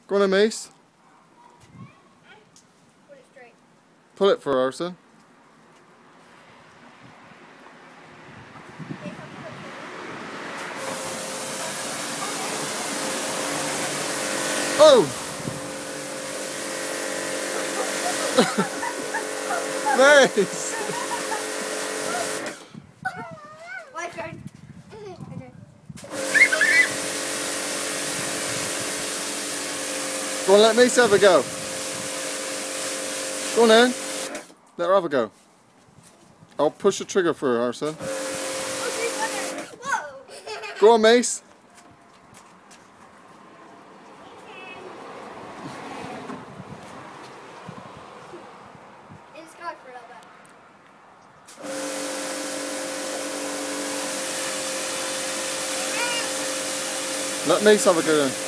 Go on then, Mace. Put it straight. Pull it for Arson. Oh! Mace! My turn. Go on, let Mace have a go. Go on then. Let her have a go. I'll push the trigger for her, Arson. Whoa! Go on, Mace. In the sky for a little bit. Let Mace have a go then.